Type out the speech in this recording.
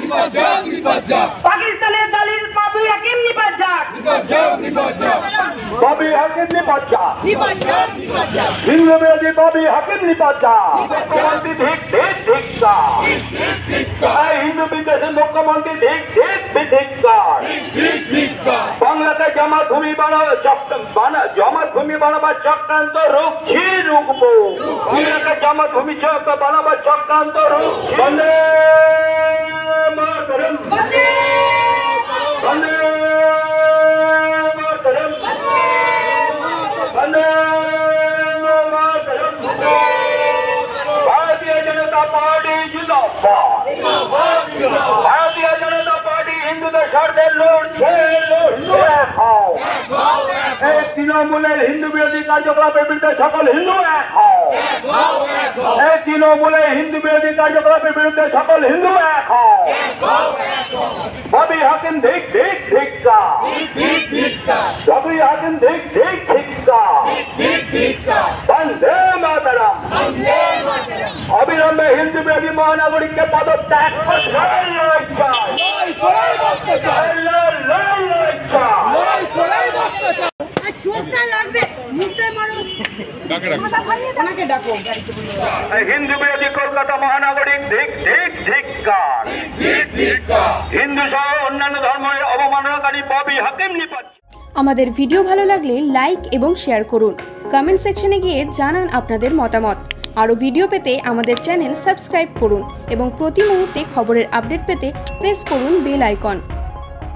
পাকিস্তানের দালিল বাবি হাকিম নিপাত যাক। বাবি হাকিম নিপাত যাক। হিন্দু বিরোধী বাবি হাকিম নিপাত যাক। মুখ্যমন্ত্রী ধিক ধিক ধিক্কার। হিন্দু বিদ্বেষী মুখ্যমন্ত্রী ধিক ধিক ধিক্কার। বাংলাতে জমাভূমি বানাবার চক্রান্ত রুখছি রুখবো। বাংলাতে জমাভূমি বানাবার চক্রান্ত রুখছি। বন্দে মাতরম, বন্দে মাতরম, বন্দে মাতরম। भारतीय जनता पार्टी जिंदाबाद। भारतीय जनता पार्टी हिंदुদের স্বার্থে লড়ছে। এই তৃণমূলের হিন্দু বিরোধী কার্যকলাপের বিরুদ্ধে সকল হিন্দু এক হও। এই তৃণমূলের হিন্দু বিরোধী কার্যকলাপের বিরুদ্ধে সকল হিন্দু এক হও। বাবি হাকিম ধিক ধিক ধিক্কার। বাবি হাকিম ধিক ধিক ধিক্কার। বন্দে মাতরম। অবিলম্বে হিন্দু বিরোধী মহানাগরিককে পদত্যাগ করতে হিন্দু বিরোধী কলকাতা মহানাগরিক ধিক ধিক ধিক্কার। হিন্দু সহ অন্যান্য ধর্মের অবমাননাকারী বাবি হাকিম নিপাত। আমাদের ভিডিও ভালো লাগলে লাইক এবং শেয়ার করুন। কমেন্ট সেকশনে গিয়ে জানান আপনাদের মতামত। আরও ভিডিও পেতে আমাদের চ্যানেল সাবস্ক্রাইব করুন এবং প্রতি মুহূর্তে খবরের আপডেট পেতে প্রেস করুন বেল আইকন।